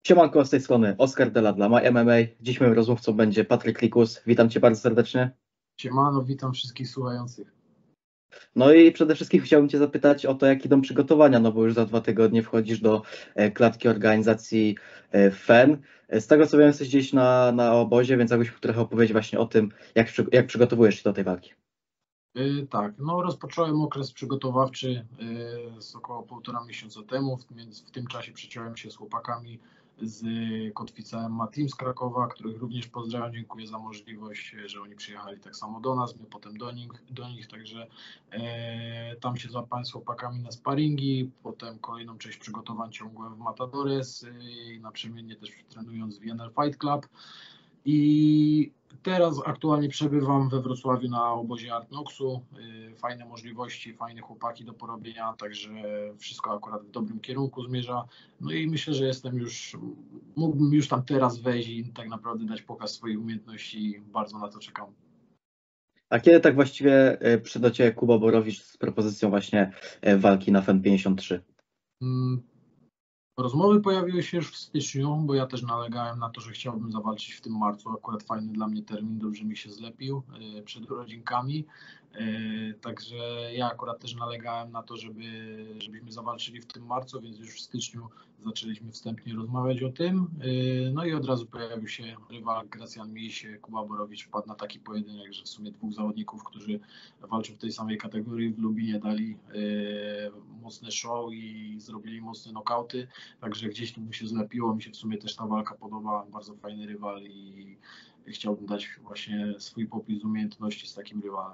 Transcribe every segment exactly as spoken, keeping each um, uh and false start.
Siemanko, z tej strony Oskar Dela dla My M M A. Dziś moim rozmówcą będzie Patryk Likus. Witam Cię bardzo serdecznie. Siemano, witam wszystkich słuchających. No i przede wszystkim chciałbym Cię zapytać o to, jak idą przygotowania, no bo już za dwa tygodnie wchodzisz do e, klatki organizacji e, F E N. Z tego co wiem, jesteś gdzieś na, na obozie, więc jakbyś mógł trochę opowiedzieć właśnie o tym, jak, przy- jak przygotowujesz się do tej walki. Yy, tak, no rozpocząłem okres przygotowawczy yy, z około półtora miesiąca temu, więc w tym czasie przeciąłem się z chłopakami z Kotwica M M A Team z Krakowa, których również pozdrawiam, dziękuję za możliwość, że oni przyjechali tak samo do nas, my potem do nich, do nich także yy, tam się złapałem z chłopakami na sparingi, potem kolejną część przygotowań ciągłem w Matadores, yy, naprzemiennie też trenując w W N L Fight Club. I teraz aktualnie przebywam we Wrocławiu na obozie Artnoxu. Fajne możliwości, fajne chłopaki do porobienia, także wszystko akurat w dobrym kierunku zmierza. No i myślę, że jestem już, mógłbym już tam teraz wejść i tak naprawdę dać pokaz swoich umiejętności. Bardzo na to czekam. A kiedy tak właściwie e, przyszedł do Ciebie Kuba Borowicz z propozycją właśnie e, walki na F E N pięćdziesiąt trzy? Mm, Rozmowy pojawiły się już w styczniu, bo ja też nalegałem na to, że chciałbym zawalczyć w tym marcu. Akurat fajny dla mnie termin, dobrze mi się zlepił yy, przed urodzinkami. Yy, Także ja akurat też nalegałem na to, żeby, żebyśmy zawalczyli w tym marcu, więc już w styczniu zaczęliśmy wstępnie rozmawiać o tym. Yy, No i od razu pojawił się rywal Gracjan Miś, Kuba Borowicz wpadł na taki pojedynek, że w sumie dwóch zawodników, którzy walczą w tej samej kategorii w Lubinie, dali yy, mocne show i zrobili mocne nokauty. Także gdzieś tu mu się zlepiło, mi się w sumie też ta walka podoba, bardzo fajny rywal i chciałbym dać właśnie swój popis umiejętności z takim rywalem.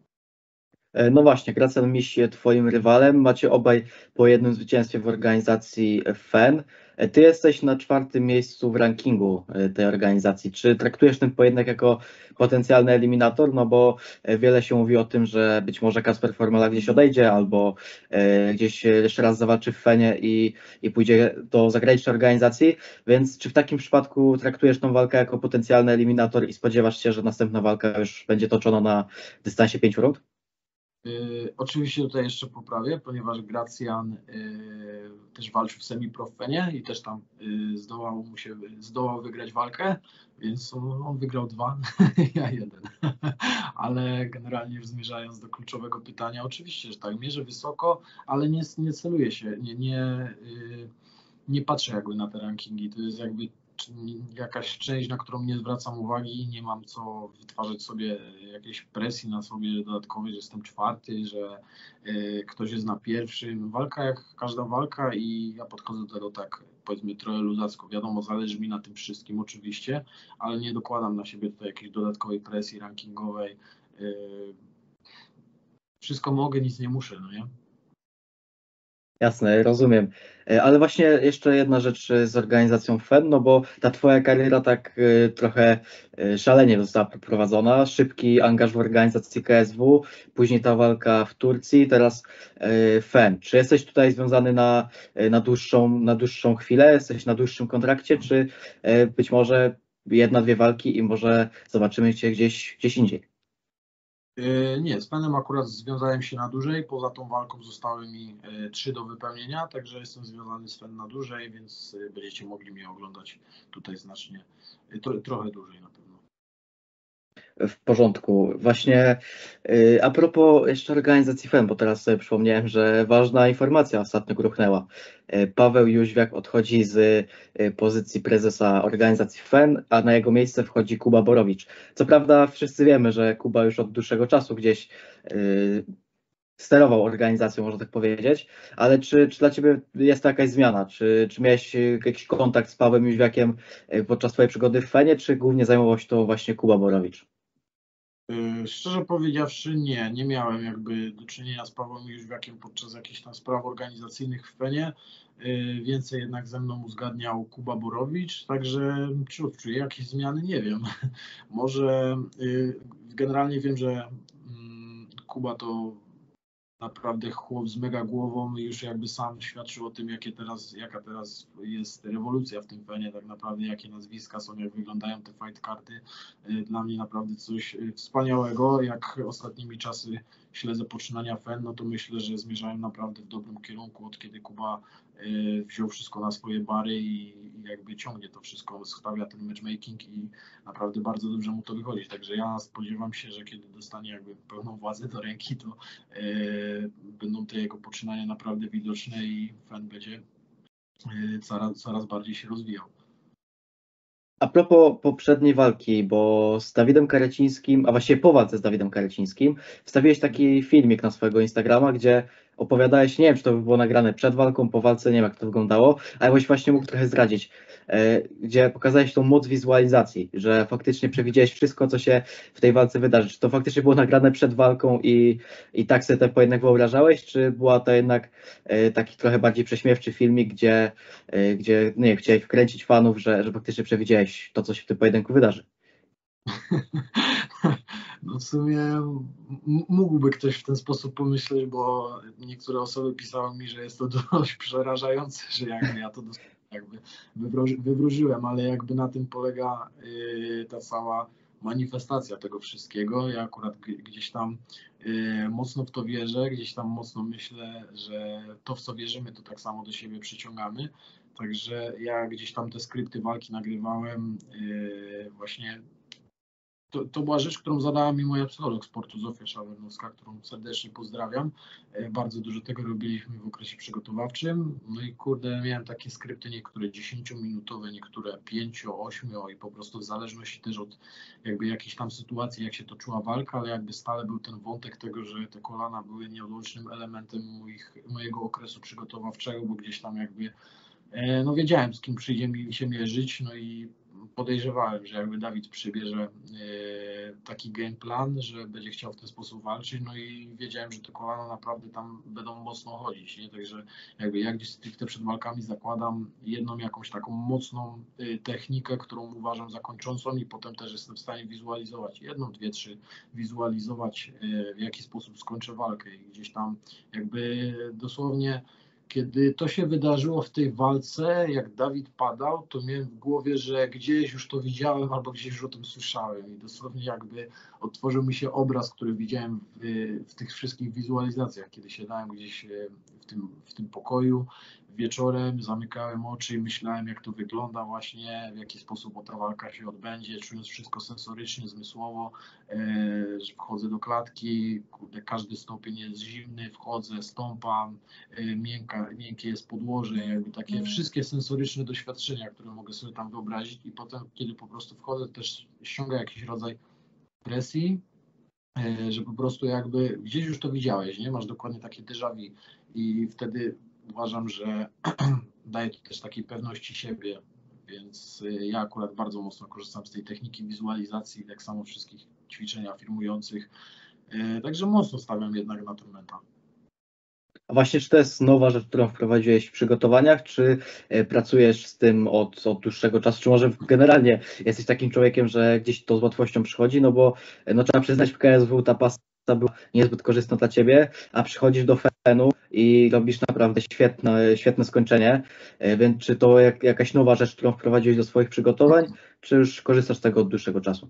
E, No właśnie, Gracjan Miś jest Twoim rywalem. Macie obaj po jednym zwycięstwie w organizacji F E N. E, Ty jesteś na czwartym miejscu w rankingu e, tej organizacji. Czy traktujesz ten pojedynek jako potencjalny eliminator? No bo e, wiele się mówi o tym, że być może Kasper Formela gdzieś odejdzie albo e, gdzieś jeszcze raz zawalczy w F E N-ie i, i pójdzie do zagranicznej organizacji. Więc czy w takim przypadku traktujesz tą walkę jako potencjalny eliminator i spodziewasz się, że następna walka już będzie toczona na dystansie pięciu rund? Yy, oczywiście tutaj jeszcze poprawię, ponieważ Gracjan yy, też walczył w semi-profenie i też tam yy, zdołał mu się, zdołał wygrać walkę, więc on, on wygrał dwa, ja jeden. Ale generalnie już zmierzając do kluczowego pytania, oczywiście, że tak, mierzę wysoko, ale nie, nie celuję się, nie, nie, yy, nie patrzę jakby na te rankingi, to jest jakby jakaś część, na którą nie zwracam uwagi, nie mam co wytwarzać sobie jakiejś presji na sobie dodatkowej, że jestem czwarty, że y, ktoś jest na pierwszym. Walka jak każda walka i ja podchodzę do tego tak, powiedzmy, trochę luzacko. Wiadomo, zależy mi na tym wszystkim oczywiście, ale nie dokładam na siebie tutaj jakiejś dodatkowej presji rankingowej. Y, wszystko mogę, nic nie muszę, no nie? Jasne, rozumiem. E, Ale właśnie jeszcze jedna rzecz e, z organizacją F E N, no bo ta Twoja kariera tak e, trochę e, szalenie została prowadzona. Szybki angaż w organizacji K S W, później ta walka w Turcji, teraz e, F E N. Czy jesteś tutaj związany na, e, na dłuższą, na dłuższą chwilę? Jesteś na dłuższym kontrakcie, czy e, być może jedna, dwie walki i może zobaczymy Cię gdzieś, gdzieś indziej? Yy, Nie, z Fenem akurat związałem się na dłużej, poza tą walką zostały mi yy, trzy do wypełnienia, także jestem związany z Fen na dłużej, więc yy, będziecie mogli mnie oglądać tutaj znacznie, yy, tro, trochę dłużej na pewno. W porządku. Właśnie y, a propos jeszcze organizacji F E N, bo teraz sobie przypomniałem, że ważna informacja ostatnio gruchnęła. Y, Paweł Jóźwiak odchodzi z y, pozycji prezesa organizacji F E N, a na jego miejsce wchodzi Kuba Borowicz. Co prawda wszyscy wiemy, że Kuba już od dłuższego czasu gdzieś y, sterował organizacją, można tak powiedzieć, ale czy, czy dla Ciebie jest to jakaś zmiana? Czy, czy miałeś y, jakiś kontakt z Pawłem Jóźwiakiem y, podczas Twojej przygody w F E N-ie, czy głównie zajmował się to właśnie Kuba Borowicz? Yy, Szczerze powiedziawszy, nie, nie miałem jakby do czynienia z Pawłem Jóźwiakiem podczas jakichś tam spraw organizacyjnych w Fenie. Yy, Więcej jednak ze mną uzgadniał Kuba Borowicz, także czy odczuję jakieś zmiany, nie wiem. Może yy, generalnie wiem, że mm, Kuba to naprawdę chłop z mega głową i już jakby sam świadczył o tym, jakie teraz, jaka teraz jest rewolucja w tym fenie, tak naprawdę jakie nazwiska są, jak wyglądają te fight karty. Y, Dla mnie naprawdę coś y, wspaniałego. Jak ostatnimi czasy śledzę poczynania fen, no to myślę, że zmierzają naprawdę w dobrym kierunku, od kiedy Kuba wziął wszystko na swoje bary i jakby ciągnie to wszystko, stawia ten matchmaking i naprawdę bardzo dobrze mu to wychodzi. Także ja spodziewam się, że kiedy dostanie jakby pełną władzę do ręki, to będą te jego poczynania naprawdę widoczne i Fen będzie coraz, coraz bardziej się rozwijał. A propos poprzedniej walki, bo z Dawidem Karecińskim, a właściwie po walce z Dawidem Karecińskim, wstawiłeś taki filmik na swojego Instagrama, gdzie opowiadałeś, nie wiem, czy to było nagrane przed walką, po walce, nie wiem, jak to wyglądało, ale byś właśnie mógł trochę zdradzić, gdzie pokazałeś tą moc wizualizacji, że faktycznie przewidziałeś wszystko, co się w tej walce wydarzy. Czy to faktycznie było nagrane przed walką i, i tak sobie ten pojedynek wyobrażałeś, czy była to jednak taki trochę bardziej prześmiewczy filmik, gdzie, gdzie nie wiem, chciałeś wkręcić fanów, że, że faktycznie przewidziałeś to, co się w tym pojedynku wydarzy? No w sumie mógłby ktoś w ten sposób pomyśleć, bo niektóre osoby pisały mi, że jest to dość przerażające, że jakby ja to jakby wywróżyłem, ale jakby na tym polega ta cała manifestacja tego wszystkiego. Ja akurat gdzieś tam mocno w to wierzę, gdzieś tam mocno myślę, że to, w co wierzymy, to tak samo do siebie przyciągamy. Także ja gdzieś tam te skrypty walki nagrywałem właśnie. To, to była rzecz, którą zadała mi moja psycholog sportu, Zofia Szawernowska, którą serdecznie pozdrawiam. Bardzo dużo tego robiliśmy w okresie przygotowawczym. No i kurde, miałem takie skrypty, niektóre dziesięciominutowe, niektóre pięcio, ośmiu i po prostu w zależności też od jakby jakiejś tam sytuacji, jak się toczyła walka, ale jakby stale był ten wątek tego, że te kolana były nieodłącznym elementem moich, mojego okresu przygotowawczego, bo gdzieś tam jakby no wiedziałem, z kim przyjdzie mi się mierzyć, no i podejrzewałem, że jakby Dawid przybierze taki game plan, że będzie chciał w ten sposób walczyć, no i wiedziałem, że te kolana naprawdę tam będą mocno chodzić, nie? Także jakby ja gdzieś stricte przed walkami zakładam jedną jakąś taką mocną technikę, którą uważam za kończącą i potem też jestem w stanie wizualizować jedną, dwie, trzy, wizualizować w jaki sposób skończę walkę i gdzieś tam jakby dosłownie kiedy to się wydarzyło w tej walce, jak Dawid padał, to miałem w głowie, że gdzieś już to widziałem albo gdzieś już o tym słyszałem i dosłownie jakby otworzył mi się obraz, który widziałem w, w tych wszystkich wizualizacjach, kiedy siadałem gdzieś w tym, w tym pokoju wieczorem, zamykałem oczy i myślałem, jak to wygląda właśnie, w jaki sposób ta walka się odbędzie, czując wszystko sensorycznie, zmysłowo, e, że wchodzę do klatki, kurde, każdy stopień jest zimny, wchodzę, stąpam, e, miękka, miękkie jest podłoże, jakby takie wszystkie sensoryczne doświadczenia, które mogę sobie tam wyobrazić i potem, kiedy po prostu wchodzę, też ściąga jakiś rodzaj presji, e, że po prostu jakby gdzieś już to widziałeś, nie? Masz dokładnie takie déjà vu i wtedy uważam, że daje to też takiej pewności siebie, więc ja akurat bardzo mocno korzystam z tej techniki wizualizacji, tak samo wszystkich ćwiczeń afirmujących, także mocno stawiam jednak na ten mental. A właśnie, czy to jest nowa rzecz, którą wprowadziłeś w przygotowaniach, czy pracujesz z tym od, od dłuższego czasu, czy może generalnie jesteś takim człowiekiem, że gdzieś to z łatwością przychodzi, no bo no, trzeba przyznać, w K S W ta pasta była niezbyt korzystna dla Ciebie, a przychodzisz do Fenu i robisz naprawdę świetne, świetne skończenie, więc czy to jak, jakaś nowa rzecz, którą wprowadziłeś do swoich przygotowań, czy już korzystasz z tego od dłuższego czasu?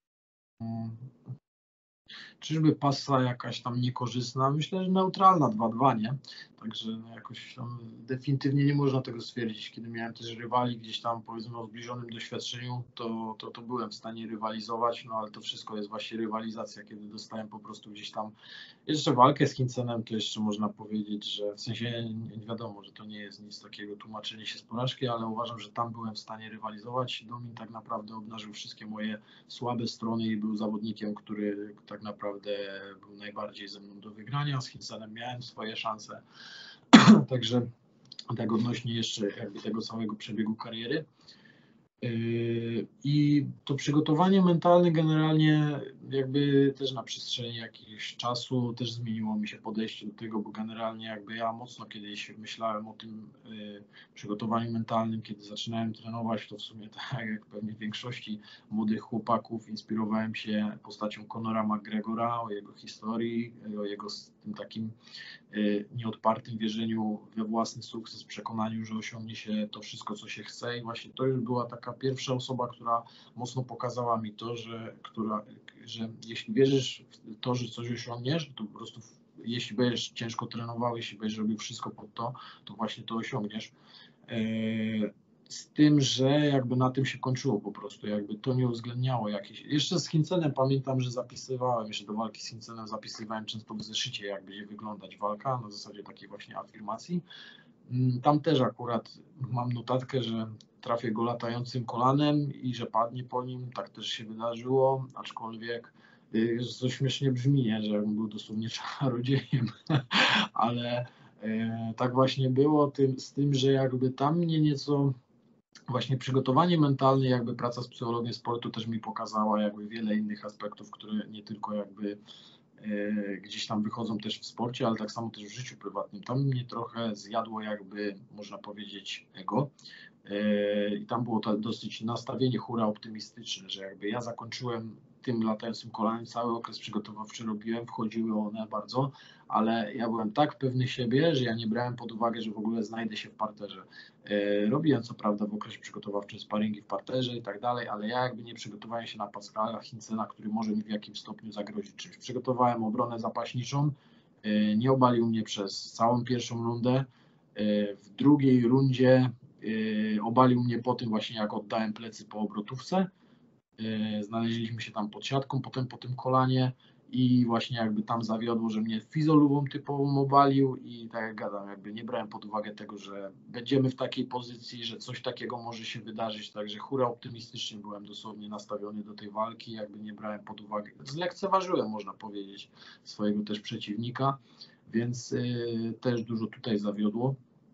Czyżby pasa jakaś tam niekorzystna? Myślę, że neutralna dwa dwa, nie? Także no jakoś tam definitywnie nie można tego stwierdzić. Kiedy miałem też rywali gdzieś tam powiedzmy o zbliżonym doświadczeniu, to, to, to byłem w stanie rywalizować, no ale to wszystko jest właśnie rywalizacja, kiedy dostałem po prostu gdzieś tam jeszcze walkę z Hincenem, to jeszcze można powiedzieć, że w sensie nie wiadomo, że to nie jest nic takiego tłumaczenie się z porażki, ale uważam, że tam byłem w stanie rywalizować. Domin tak naprawdę obnażył wszystkie moje słabe strony i był zawodnikiem, który tak naprawdę był najbardziej ze mną do wygrania. Z Hincenem miałem swoje szanse. Także tak odnośnie jeszcze jakby tego całego przebiegu kariery. I to przygotowanie mentalne generalnie jakby też na przestrzeni jakiegoś czasu też zmieniło mi się podejście do tego, bo generalnie jakby ja mocno kiedyś myślałem o tym przygotowaniu mentalnym, kiedy zaczynałem trenować, to w sumie tak jak pewnie w większości młodych chłopaków inspirowałem się postacią Conora McGregora, o jego historii, o jego tym takim nieodpartym wierzeniu we własny sukces, przekonaniu, że osiągnie się to wszystko, co się chce i właśnie to już była taka pierwsza osoba, która mocno pokazała mi to, że, która, że jeśli wierzysz w to, że coś osiągniesz, to po prostu jeśli będziesz ciężko trenował, jeśli będziesz robił wszystko pod to, to właśnie to osiągniesz. Z tym, że jakby na tym się kończyło po prostu, jakby to nie uwzględniało jakieś. Jeszcze z Hincenem pamiętam, że zapisywałem, jeszcze do walki z Hincenem zapisywałem często w zeszycie, jak będzie wyglądać walka, na zasadzie takiej właśnie afirmacji. Tam też akurat mam notatkę, że trafię go latającym kolanem i że padnie po nim, tak też się wydarzyło, aczkolwiek to śmiesznie brzmi, nie? Że był dosłownie czarodziejem, ale e, tak właśnie było, tym, z tym, że jakby tam mnie nieco właśnie przygotowanie mentalne, jakby praca z psychologiem sportu też mi pokazała jakby wiele innych aspektów, które nie tylko jakby e, gdzieś tam wychodzą też w sporcie, ale tak samo też w życiu prywatnym. Tam mnie trochę zjadło jakby, można powiedzieć, ego. E, I tam było to dosyć nastawienie hura optymistyczne, że jakby ja zakończyłem tym latającym kolanem, cały okres przygotowawczy robiłem, wchodziły one bardzo, ale ja byłem tak pewny siebie, że ja nie brałem pod uwagę, że w ogóle znajdę się w parterze. Robiłem co prawda w okresie przygotowawczym sparingi w parterze i tak dalej, ale ja jakby nie przygotowałem się na Pascala Hintzena, który może mi w jakimś stopniu zagrozić czymś. Przygotowałem obronę zapaśniczą, nie obalił mnie przez całą pierwszą rundę. W drugiej rundzie obalił mnie po tym właśnie, jak oddałem plecy po obrotówce. Znaleźliśmy się tam pod siatką, potem po tym kolanie i właśnie jakby tam zawiodło, że mnie fizolubą typową obalił i tak jak gadam, jakby nie brałem pod uwagę tego, że będziemy w takiej pozycji, że coś takiego może się wydarzyć, także hura optymistycznie byłem dosłownie nastawiony do tej walki, jakby nie brałem pod uwagę, zlekceważyłem, można powiedzieć, swojego też przeciwnika, więc yy, też dużo tutaj zawiodło.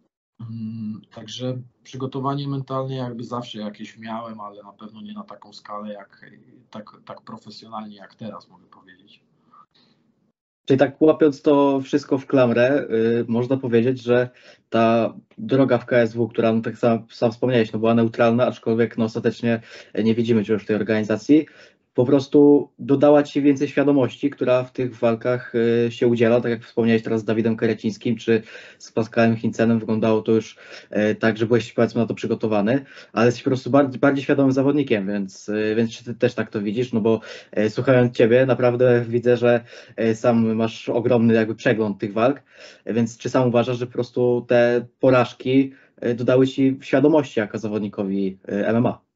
Także przygotowanie mentalne jakby zawsze jakieś miałem, ale na pewno nie na taką skalę, jak tak, tak profesjonalnie jak teraz, mogę powiedzieć. Czyli tak łapiąc to wszystko w klamrę, yy, można powiedzieć, że ta droga w K S W, która no, tak sam, sam wspomniałeś, no, była neutralna, aczkolwiek no, ostatecznie nie widzimy cię już w tej organizacji, po prostu dodała ci więcej świadomości, która w tych walkach y, się udziela, tak jak wspomniałeś teraz z Dawidem Karecińskim, czy z Pascalem Hincenem, wyglądało to już y, tak, że byłeś powiedzmy na to przygotowany, ale jesteś po prostu bardziej, bardziej świadomym zawodnikiem, więc, y, więc czy ty też tak to widzisz, no bo y, słuchając ciebie, naprawdę widzę, że y, sam masz ogromny jakby przegląd tych walk, y, więc czy sam uważasz, że po prostu te porażki y, dodały ci świadomości jako zawodnikowi y, M M A?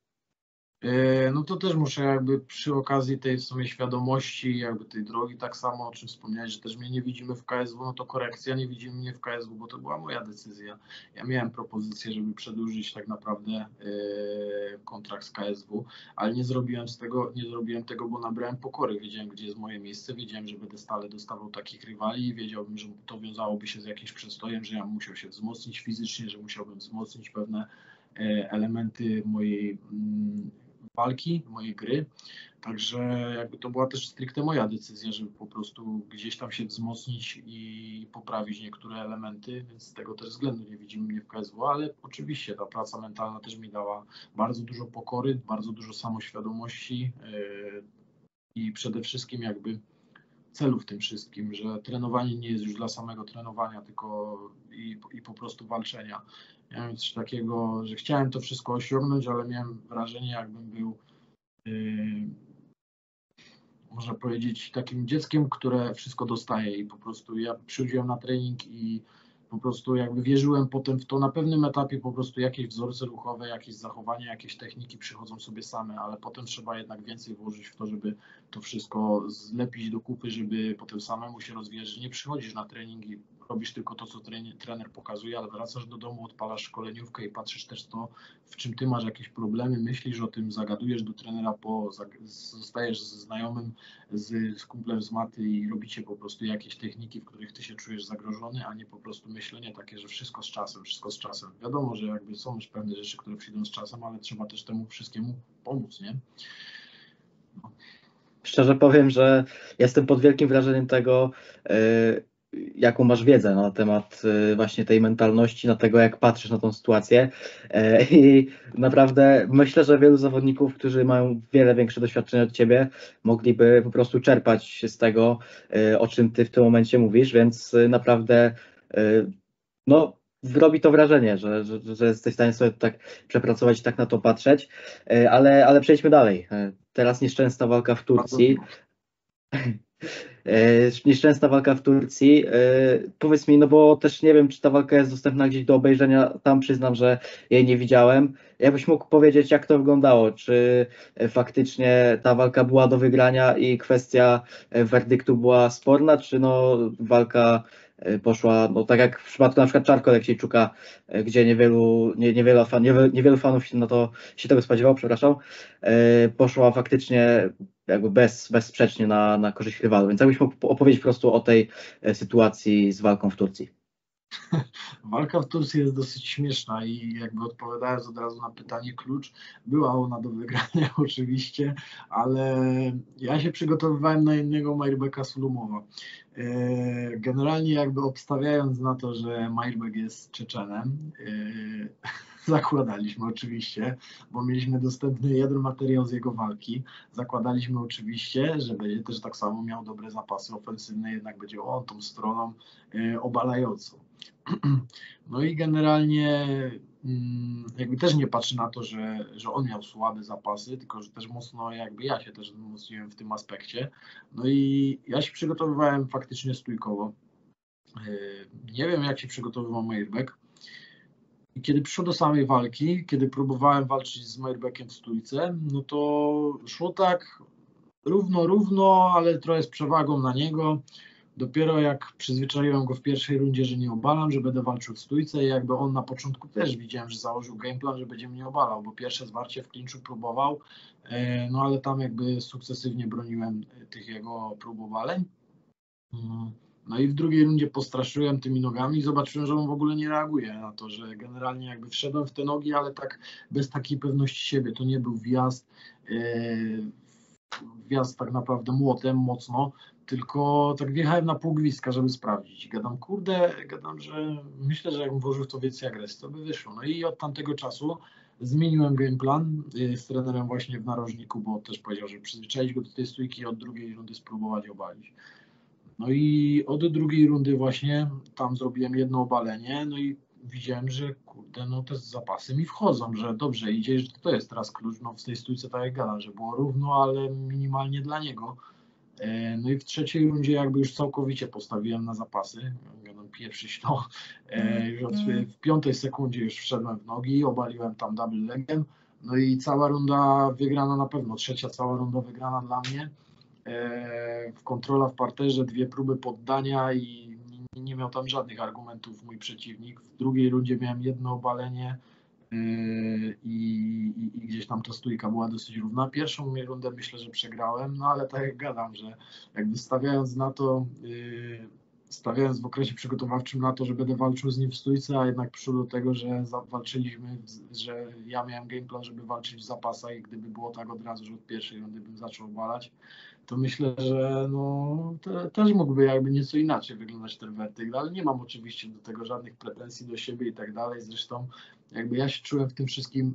No to też muszę jakby przy okazji tej w sumie świadomości, jakby tej drogi, tak samo o czym wspomniałeś, że też mnie nie widzimy w K S W, no to korekcja, nie widzimy mnie w K S W, bo to była moja decyzja. Ja miałem propozycję, żeby przedłużyć tak naprawdę yy, kontrakt z K S W, ale nie zrobiłem z tego, nie zrobiłem tego, bo nabrałem pokory. Wiedziałem, gdzie jest moje miejsce, wiedziałem, że będę stale dostawał takich rywali i wiedziałbym, że to wiązałoby się z jakimś przestojem, że ja musiał się wzmocnić fizycznie, że musiałbym wzmocnić pewne yy, elementy mojej yy, walki, mojej gry, także jakby to była też stricte moja decyzja, żeby po prostu gdzieś tam się wzmocnić i poprawić niektóre elementy, więc z tego też względu nie widzimy mnie w K S W, ale oczywiście ta praca mentalna też mi dała bardzo dużo pokory, bardzo dużo samoświadomości yy, i przede wszystkim jakby celu w tym wszystkim, że trenowanie nie jest już dla samego trenowania, tylko i, i po prostu walczenia. Miałem coś takiego, że chciałem to wszystko osiągnąć, ale miałem wrażenie, jakbym był, yy, można powiedzieć, takim dzieckiem, które wszystko dostaje i po prostu ja przychodziłem na trening i po prostu jakby wierzyłem potem w to, na pewnym etapie po prostu jakieś wzorce ruchowe, jakieś zachowania, jakieś techniki przychodzą sobie same, ale potem trzeba jednak więcej włożyć w to, żeby to wszystko zlepić do kupy, żeby potem samemu się rozwijać, że nie przychodzisz na trening i robisz tylko to, co trener, trener pokazuje, ale wracasz do domu, odpalasz szkoleniówkę i patrzysz też to, w czym ty masz jakieś problemy, myślisz o tym, zagadujesz do trenera, po, zostajesz z znajomym, z, z kumplem z maty i robicie po prostu jakieś techniki, w których ty się czujesz zagrożony, a nie po prostu myślenie takie, że wszystko z czasem, wszystko z czasem. Wiadomo, że jakby są już pewne rzeczy, które przyjdą z czasem, ale trzeba też temu wszystkiemu pomóc, nie? No. Szczerze powiem, że jestem pod wielkim wrażeniem tego, jaką masz wiedzę na temat właśnie tej mentalności, na tego, jak patrzysz na tą sytuację. I naprawdę myślę, że wielu zawodników, którzy mają wiele większe doświadczenie od ciebie, mogliby po prostu czerpać z tego, o czym ty w tym momencie mówisz, więc naprawdę no, robi to wrażenie, że, że, że jesteś w stanie sobie tak przepracować i tak na to patrzeć, ale, ale przejdźmy dalej. Teraz nieszczęsna walka w Turcji. E, Nieszczęsna walka w Turcji. E, Powiedz mi, no bo też nie wiem, czy ta walka jest dostępna gdzieś do obejrzenia. Tam przyznam, że jej nie widziałem. Jakbyś mógł powiedzieć, jak to wyglądało? Czy e, faktycznie ta walka była do wygrania i kwestia e, werdyktu była sporna, czy no walka e, poszła, no tak jak w przypadku na przykład Czarko Aleksiejczuka, e, gdzie niewielu, nie, niewielu, fan, niewielu, niewielu fanów się, no to, się tego spodziewało, przepraszam, e, poszła faktycznie jakby bez, bezsprzecznie na, na korzyść rywalu. Więc jakbyś mógł opowiedzieć po prostu o tej e, sytuacji z walką w Turcji. Walka w Turcji jest dosyć śmieszna i jakby odpowiadając od razu na pytanie klucz, była ona do wygrania oczywiście, ale ja się przygotowywałem na innego Mairbeka Sulumowa. E, Generalnie jakby obstawiając na to, że Mairbek jest Czeczenem, e, zakładaliśmy oczywiście, bo mieliśmy dostępny jeden materiał z jego walki, zakładaliśmy oczywiście, że będzie też tak samo miał dobre zapasy ofensywne, jednak będzie on tą stroną e, obalającą. No i generalnie mm, jakby też nie patrzy na to, że, że on miał słabe zapasy, tylko że też mocno jakby ja się też wzmocniłem w tym aspekcie. No i ja się przygotowywałem faktycznie stójkowo. Yy, Nie wiem, jak się przygotowywał Mairbek. I kiedy przyszło do samej walki, kiedy próbowałem walczyć z Mairbekiem w stójce, no to szło tak równo, równo, ale trochę z przewagą na niego. Dopiero jak przyzwyczaiłem go w pierwszej rundzie, że nie obalam, że będę walczył w stójce i jakby on na początku też widziałem, że założył gameplan, że będzie mnie obalał, bo pierwsze zwarcie w klinczu próbował, e, no ale tam jakby sukcesywnie broniłem tych jego prób obaleń. Mm. No i w drugiej rundzie postraszyłem tymi nogami i zobaczyłem, że on w ogóle nie reaguje na to, że generalnie jakby wszedłem w te nogi, ale tak bez takiej pewności siebie. To nie był wjazd, e, wjazd tak naprawdę młotem mocno, tylko tak wjechałem na pół gwizdka, żeby sprawdzić. Gadam, kurde, gadam, że myślę, że jakbym włożył w to więcej agresji, to by wyszło. No i od tamtego czasu zmieniłem game plan y, z trenerem właśnie w narożniku, bo też powiedział, że przyzwyczaić go do tej stójki i od drugiej rundy spróbować obalić. No i od drugiej rundy właśnie tam zrobiłem jedno obalenie, no i widziałem, że kurde, no te zapasy mi wchodzą, że dobrze idzie, że to jest teraz klucz, no w tej stójce tak jak gadam, że było równo, ale minimalnie dla niego. E, No i w trzeciej rundzie jakby już całkowicie postawiłem na zapasy, gadam pieprzyć to, E, już od, w piątej sekundzie już wszedłem w nogi, obaliłem tam double legiem, no i cała runda wygrana na pewno, trzecia cała runda wygrana dla mnie. W kontrola w parterze, dwie próby poddania i nie, nie miał tam żadnych argumentów mój przeciwnik. W drugiej rundzie miałem jedno obalenie i, i, i gdzieś tam ta stójka była dosyć równa. Pierwszą rundę myślę, że przegrałem, no ale tak jak gadam, że jakby stawiając na to, stawiając w okresie przygotowawczym na to, że będę walczył z nim w stójce, a jednak przyszło do tego, że walczyliśmy, że ja miałem game plan, żeby walczyć w zapasach i gdyby było tak od razu, że od pierwszej rundy bym zaczął obalać, to myślę, że no, te, też mógłby jakby nieco inaczej wyglądać ten werdykt, ale nie mam oczywiście do tego żadnych pretensji do siebie i tak dalej. Zresztą jakby ja się czułem w tym wszystkim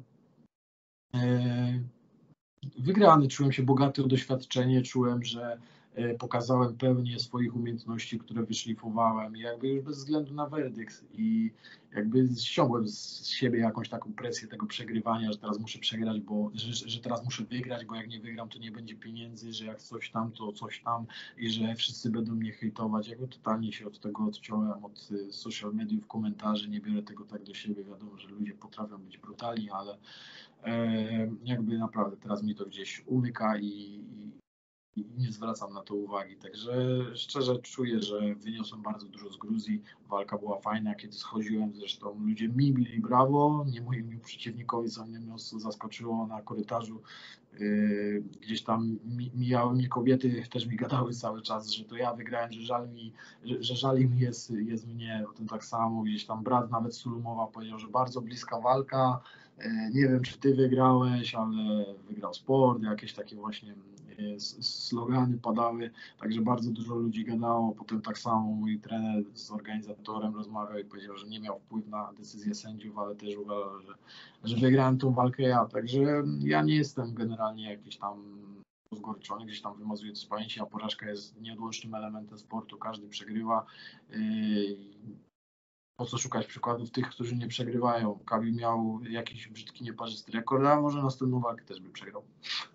e, wygrany, czułem się bogaty o doświadczenie, czułem, że e, pokazałem pełnię swoich umiejętności, które wyszlifowałem i jakby już bez względu na werdykt i jakby ściągłem z siebie jakąś taką presję tego przegrywania, że teraz muszę przegrać, bo że, że teraz muszę wygrać, bo jak nie wygram, to nie będzie pieniędzy, że jak coś tam, to coś tam i że wszyscy będą mnie hejtować. Jakby totalnie się od tego odciąłem, od y, social mediów, komentarzy, nie biorę tego tak do siebie. Wiadomo, że ludzie potrafią być brutalni, ale e, jakby naprawdę teraz mi to gdzieś umyka i, i nie zwracam na to uwagi. Także szczerze czuję, że wyniosłem bardzo dużo z Gruzji. Walka była fajna, kiedy schodziłem, zresztą ludzie mi bili brawo, nie mojemu przeciwnikowi, co mnie mocno zaskoczyło na korytarzu. Yy, gdzieś tam mijały mnie kobiety, też mi gadały cały czas, że to ja wygrałem, że żal mi, że, że żal mi jest, jest mnie o tym tak samo. Gdzieś tam brat nawet Sulumowa powiedział, że bardzo bliska walka. Yy, nie wiem, czy ty wygrałeś, ale wygrał sport, jakieś takie właśnie yy, slogany padały, także bardzo dużo ludzi gadało. Potem tak samo mój trener z organizatorem rozmawiał i powiedział, że nie miał wpływu na decyzję sędziów, ale też uważał, że że wygrałem tą walkę ja, także ja nie jestem generalnie jakiś tam zgorczony, gdzieś tam wymazuję to z pamięci, a porażka jest nieodłącznym elementem sportu, każdy przegrywa. Yy, po co szukać przykładów tych, którzy nie przegrywają. Khabib miał jakiś brzydki, nieparzysty rekord, a może następną walkę też by przegrał.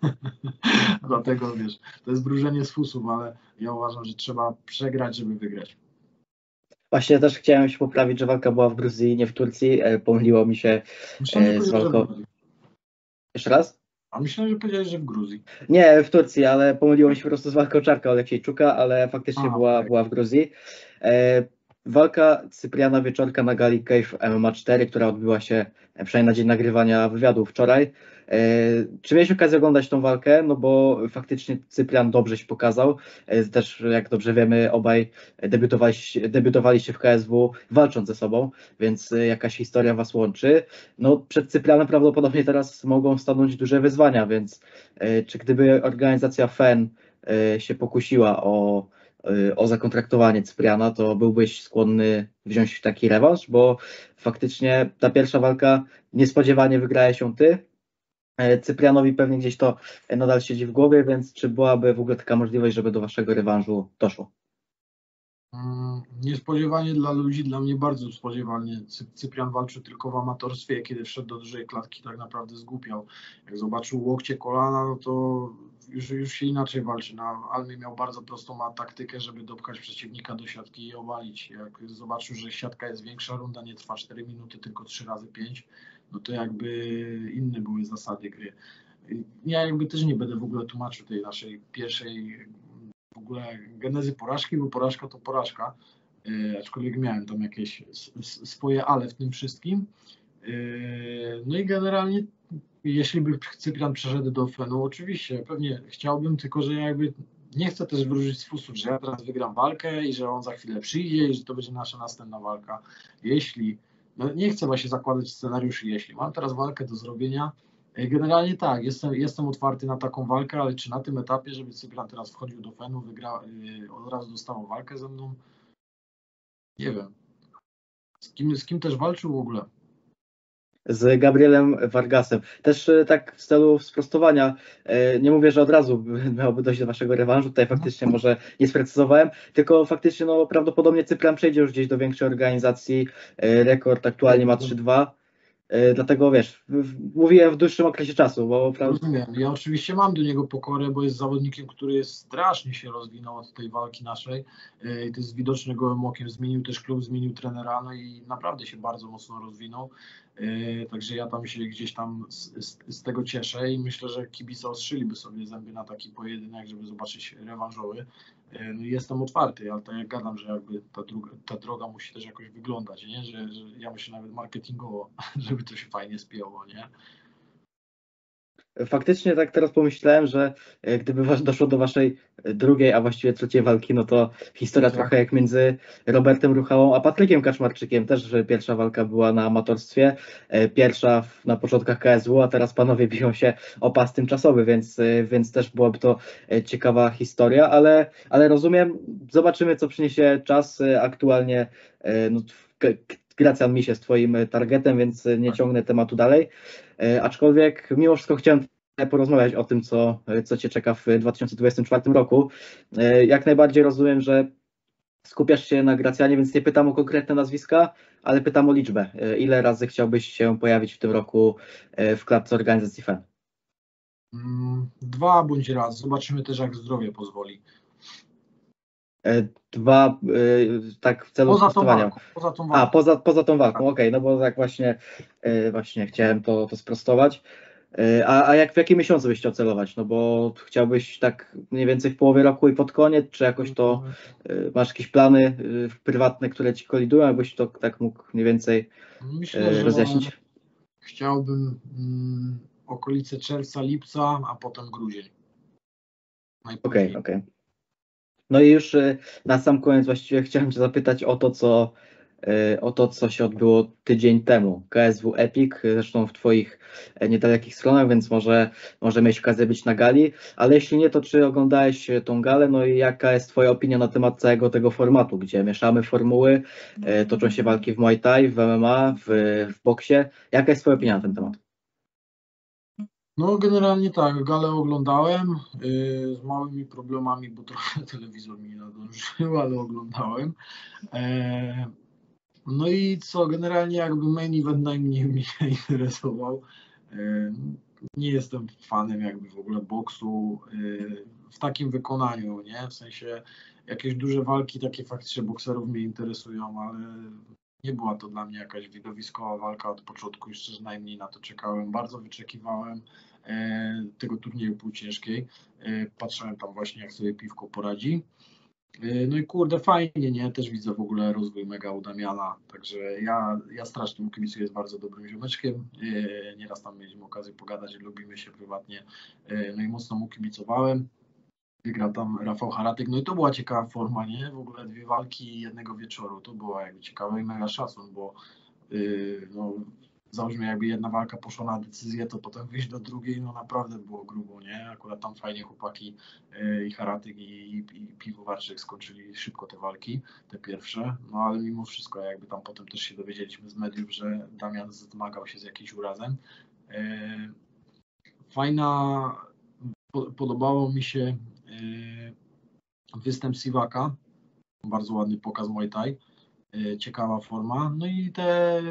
Dlatego wiesz, to jest wróżenie z fusów, ale ja uważam, że trzeba przegrać, żeby wygrać. Właśnie też chciałem się poprawić, że walka była w Gruzji, nie w Turcji. E, pomyliło mi się Myślałem, że e, z powiedziałeś, że w walką. Gruzji. Jeszcze raz? A myślałem, że powiedziałeś, że w Gruzji. Nie, w Turcji, ale pomyliło mi się po prostu z walką Czarka Aleksiejczuka, ale faktycznie A, była, okej. była w Gruzji. E, walka Cypriana Wieczorka na gali Cage M M A cztery, która odbyła się e, przynajmniej na dzień nagrywania wywiadu wczoraj. E, czy miałeś okazję oglądać tą walkę? No bo faktycznie Cyprian dobrze się pokazał. E, też jak dobrze wiemy, obaj debiutowaliście, debiutowaliście w K S W walcząc ze sobą, więc e, jakaś historia was łączy. No przed Cyprianem prawdopodobnie teraz mogą stanąć duże wyzwania, więc e, czy gdyby organizacja F E N e, się pokusiła o, e, o zakontraktowanie Cypriana, to byłbyś skłonny wziąć taki rewanż, bo faktycznie ta pierwsza walka niespodziewanie wygrałeś się ty. E, Cyprianowi pewnie gdzieś to nadal siedzi w głowie, więc czy byłaby w ogóle taka możliwość, żeby do waszego rewanżu doszło? Mm, Niespodziewanie dla ludzi, dla mnie bardzo spodziewanie. Cy- Cyprian walczył tylko w amatorstwie, kiedy wszedł do dużej klatki, tak naprawdę zgłupiał. Jak zobaczył łokcie, kolana, no to już, już się inaczej walczy. Na Almie miał bardzo prostą ma taktykę, żeby dopchać przeciwnika do siatki i obalić. Jak zobaczył, że siatka jest większa, runda nie trwa cztery minuty, tylko trzy razy pięć, no to jakby inne były zasady gry. Ja jakby też nie będę w ogóle tłumaczył tej naszej pierwszej w ogóle genezy porażki, bo porażka to porażka, yy, aczkolwiek miałem tam jakieś swoje ale w tym wszystkim. Yy, no i generalnie jeśli by Cyprian przeszedł do F E N-u, oczywiście, pewnie chciałbym, tylko że jakby nie chcę też wróżyć z fusów, że ja teraz wygram walkę i że on za chwilę przyjdzie i że to będzie nasza następna walka. Jeśli, no nie chcę właśnie zakładać scenariuszy, jeśli mam teraz walkę do zrobienia, generalnie tak, jestem, jestem otwarty na taką walkę, ale czy na tym etapie, żeby Cyprian teraz wchodził do F E N-u, wygra, yy, od razu dostawał walkę ze mną? Nie wiem. Z kim, z kim też walczył w ogóle? Z Gabrielem Vargasem. Też e, tak w celu sprostowania, e, nie mówię, że od razu miałoby dojść do waszego rewanżu, tutaj faktycznie może nie sprecyzowałem, tylko faktycznie no, prawdopodobnie Cyprian przejdzie już gdzieś do większej organizacji, e, rekord aktualnie ma trzy dwa, e, dlatego wiesz, w- w- mówiłem w dłuższym okresie czasu, bo pra- Rozumiem. Ja oczywiście mam do niego pokorę, bo jest zawodnikiem, który strasznie się rozwinął od tej walki naszej. Yy, I to jest widoczne gołym okiem. Zmienił też klub, zmienił trenera, no i naprawdę się bardzo mocno rozwinął. Yy, Także ja tam się gdzieś tam z, z, z tego cieszę i myślę, że kibice ostrzyliby sobie zęby na taki pojedynek, żeby zobaczyć rewanżowy. Yy, No i jestem otwarty, ale tak jak gadam, że jakby ta, druga, ta droga musi też jakoś wyglądać, nie? Że, że ja myślę nawet marketingowo, żeby to się fajnie spięło, nie? faktycznie tak teraz pomyślałem, że e, gdyby was doszło do waszej e, drugiej, a właściwie trzeciej walki, no to historia Tak. trochę jak między Robertem Ruchałą a Patrykiem Kaczmarczykiem. Też że pierwsza walka była na amatorstwie, e, pierwsza w- na początkach K S W, a teraz panowie biją się o pas tymczasowy, więc, e, więc też byłaby to e, ciekawa historia, ale, ale rozumiem, zobaczymy co przyniesie czas. E, Aktualnie e, no, k- k- Gracjan mi się z twoim e, targetem, więc e, nie Tak. ciągnę tematu dalej. E, Aczkolwiek mimo wszystko chciałem porozmawiać o tym, co, co Cię czeka w dwa tysiące dwudziestym czwartym roku. E, Jak najbardziej rozumiem, że skupiasz się na Gracjanie, więc nie pytam o konkretne nazwiska, ale pytam o liczbę. E, Ile razy chciałbyś się pojawić w tym roku e, w klatce organizacji F E N? Mm, Dwa bądź raz. Zobaczymy też, jak zdrowie pozwoli. E, Dwa, e, tak w celu Poza tą sprostowania. walką. Poza tą A, walką. poza, poza tą walką, okej, no bo tak właśnie, e, właśnie chciałem to, to sprostować. E, A, a jak w jakim miesiącu byś chciał celować? No bo chciałbyś tak mniej więcej w połowie roku i pod koniec, czy jakoś to e, masz jakieś plany e, prywatne, które ci kolidują, jakbyś to tak mógł mniej więcej Myślę, e, że rozjaśnić? chciałbym mm, okolice czerwca, lipca, a potem grudzień. Okej, Najpóźniej. okej. No i już e, na sam koniec właściwie chciałem cię zapytać o to, co e, o to, co się odbyło tydzień temu. K S W Epic, zresztą w Twoich e, niedalekich stronach, więc może, może mieć okazję być na gali, ale jeśli nie, to czy oglądałeś e, tą galę, no i jaka jest Twoja opinia na temat całego tego formatu, gdzie mieszamy formuły, e, toczą się walki w Muay Thai, w M M A, w, w boksie. Jaka jest Twoja opinia na ten temat? No generalnie tak, galę oglądałem yy, z małymi problemami, bo trochę telewizor mi nie nadążył, ale oglądałem. E, No i co, generalnie jakby main event najmniej mnie interesował. Nie jestem fanem jakby w ogóle boksu w takim wykonaniu, nie? W sensie jakieś duże walki, takie faktycznie bokserów mnie interesują, ale nie była to dla mnie jakaś widowiskowa walka od początku i szczerze najmniej na to czekałem. Bardzo wyczekiwałem tego turnieju półciężkiej. Patrzyłem tam właśnie, jak sobie piwko poradzi. No i kurde, fajnie, nie? Też widzę w ogóle rozwój mega u Damiana, także ja, ja strasznie mu kibicuję, jest bardzo dobrym ziomeczkiem. Nieraz tam mieliśmy okazję pogadać, lubimy się prywatnie, no i mocno mu kibicowałem. Wygrał tam Rafał Haratek, no i to była ciekawa forma, nie? W ogóle dwie walki jednego wieczoru, to była jakby ciekawe i mega szacun, bo yy, no, załóżmy jakby jedna walka poszła na decyzję, to potem wyjść do drugiej, no naprawdę było grubo, nie? Akurat tam fajnie chłopaki yy, i Haratek i, i, i Piwowarczyk skończyli szybko te walki, te pierwsze, no ale mimo wszystko jakby tam potem też się dowiedzieliśmy z mediów, że Damian zmagał się z jakimś urazem. Yy, fajna, po, podobało mi się występ Siwaka, bardzo ładny pokaz Muay Thai, ciekawa forma, no i te,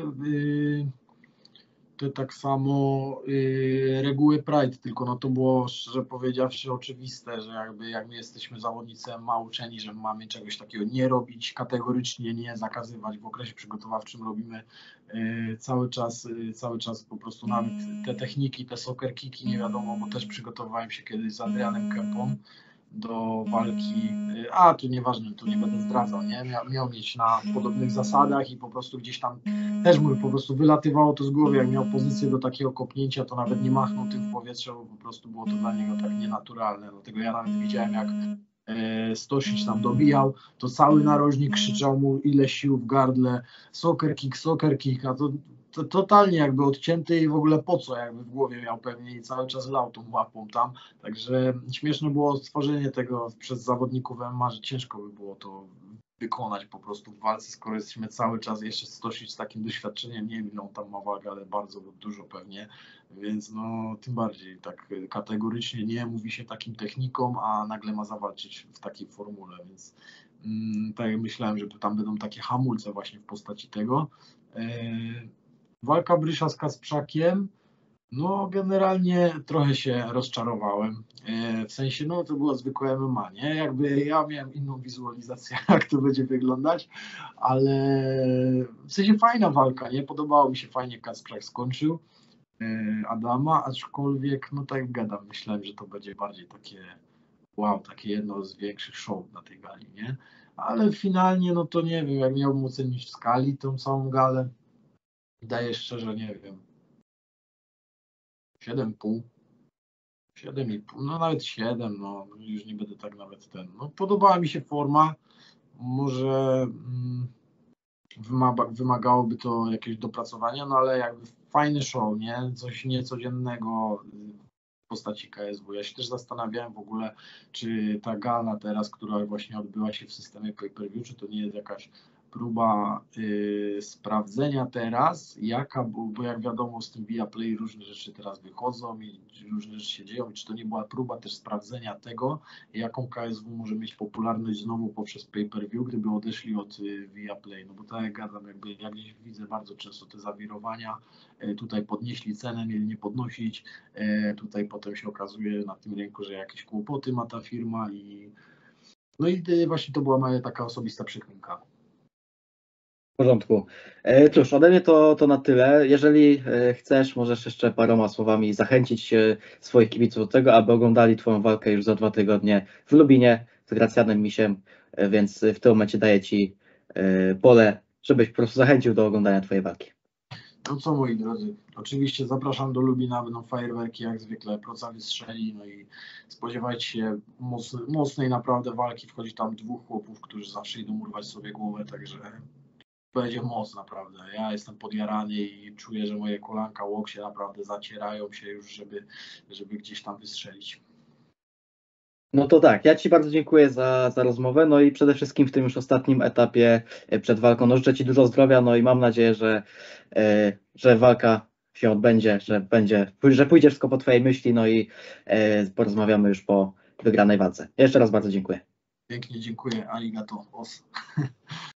te tak samo reguły Pride, tylko no to było szczerze powiedziawszy oczywiste, że jakby jak my jesteśmy zawodnicy M M A uczeni, że mamy czegoś takiego nie robić, kategorycznie nie zakazywać, w okresie przygotowawczym robimy cały czas, cały czas po prostu nawet te techniki, te soccer kicki, nie wiadomo, bo też przygotowałem się kiedyś z Adrianem Kempą do walki, a tu nieważne, tu nie będę zdradzał, nie? Miał, miał mieć na podobnych zasadach i po prostu gdzieś tam też mu po prostu wylatywało to z głowy, jak miał pozycję do takiego kopnięcia, to nawet nie machnął tym w powietrze, bo po prostu było to dla niego tak nienaturalne, dlatego ja nawet widziałem, jak Stosić tam dobijał, to cały narożnik krzyczał mu ile sił w gardle, soccer kick, soccer kick, a to, to totalnie jakby odcięty i w ogóle po co jakby w głowie miał pewnie i cały czas lał tą łapą tam, także śmieszne było stworzenie tego przez zawodników M M A, że ciężko by było to wykonać po prostu w walce, skoro jesteśmy cały czas jeszcze Stosić z takim doświadczeniem, nie wiem ile on tam ma wagę, ale bardzo dużo pewnie, więc no tym bardziej tak kategorycznie nie mówi się takim technikom, a nagle ma zawalczyć w takiej formule, więc mm, tak jak myślałem, że tam będą takie hamulce właśnie w postaci tego. Yy, walka Brysza z Kasprzakiem, no generalnie trochę się rozczarowałem, w sensie no to było zwykłe M M A, nie? Jakby ja miałem inną wizualizację, jak to będzie wyglądać, ale w sensie fajna walka, nie? Podobało mi się, fajnie Kasprzak skończył Adama, aczkolwiek no tak jak gadam, myślałem, że to będzie bardziej takie wow, takie jedno z większych show na tej gali, nie? Ale finalnie no to nie wiem, jak miałbym ocenić w skali tą całą galę, daję szczerze, nie wiem, siedem i pół. siedem i pół, no nawet siedem, no już nie będę tak nawet ten. No, podobała mi się forma, może mm, wymaga, wymagałoby to jakiegoś dopracowania, no ale jakby fajny show, nie? Coś niecodziennego w postaci K S W. Ja się też zastanawiałem w ogóle, czy ta gala teraz, która właśnie odbyła się w systemie pay-per-view, czy to nie jest jakaś próba y, sprawdzenia teraz, jaka, bo, bo jak wiadomo z tym Viaplay różne rzeczy teraz wychodzą i różne rzeczy się dzieją, i czy to nie była próba też sprawdzenia tego, jaką K S W może mieć popularność znowu poprzez pay-per-view, gdyby odeszli od y, Viaplay, no bo tak jak gadam, jakby jak gdzieś widzę bardzo często te zawirowania, y, tutaj podnieśli cenę, mieli nie podnosić, y, tutaj potem się okazuje na tym rynku, że jakieś kłopoty ma ta firma i no i y, właśnie to była moja taka osobista przekminka. W porządku. E, cóż, ode mnie to, to na tyle. Jeżeli e, chcesz, możesz jeszcze paroma słowami zachęcić e, swoich kibiców do tego, aby oglądali Twoją walkę już za dwa tygodnie w Lubinie z Gracjanem Misiem, e, więc w tym momencie daję Ci e, pole, żebyś po prostu zachęcił do oglądania Twojej walki. No co moi drodzy, oczywiście zapraszam do Lubina, będą fajerwerki jak zwykle, proca wystrzeli, no i spodziewajcie się mocnej, mocnej naprawdę walki, wchodzi tam dwóch chłopów, którzy zawsze idą urwać sobie głowę, także będzie moc naprawdę. Ja jestem podjarany i czuję, że moje kolanka, łokcie naprawdę zacierają się już, żeby, żeby gdzieś tam wystrzelić. No to tak, ja Ci bardzo dziękuję za, za rozmowę, no i przede wszystkim w tym już ostatnim etapie przed walką, no życzę Ci dużo zdrowia, no i mam nadzieję, że, że walka się odbędzie, że będzie, że pójdzie wszystko po Twojej myśli, no i porozmawiamy już po wygranej walce. Jeszcze raz bardzo dziękuję. Pięknie dziękuję, arigato, os.